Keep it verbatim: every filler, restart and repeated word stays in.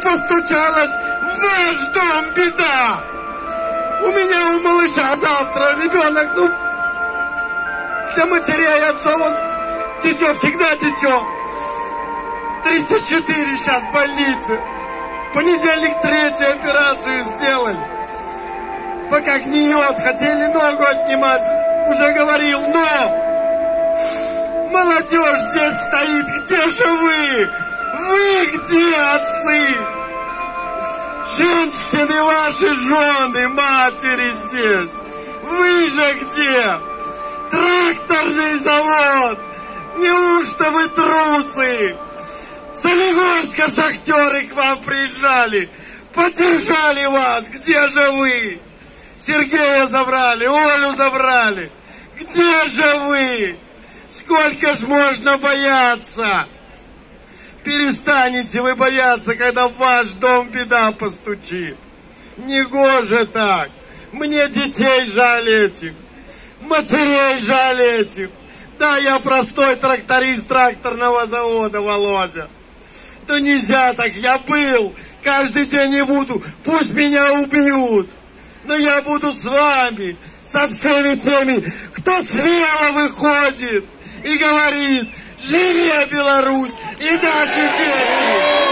постучалась в ваш дом беда. У меня у малыша завтра ребенок, ну, для матерей и отцов он течет, всегда течет. тридцать четыре сейчас в больнице. В понедельник третью операцию сделали. Пока гниет, хотели ногу отнимать, уже говорил, но молодежь здесь стоит, где же вы? Вы где, отцы? Женщины ваши, жены, матери здесь. Вы же где? Тракторный завод. Неужто вы трусы? С Солигорска шахтеры к вам приезжали. Поддержали вас. Где же вы? Сергея забрали, Олю забрали. Где же вы? Сколько ж можно бояться? Перестанете вы бояться, когда в ваш дом беда постучит. Негоже так. Мне детей жаль этих. Матерей жаль этих. Да, я простой тракторист тракторного завода, Володя. Да нельзя так, я был. Каждый день не буду. Пусть меня убьют. Но я буду с вами. Со всеми теми, кто смело выходит и говорит: живи, Беларусь и наши дети!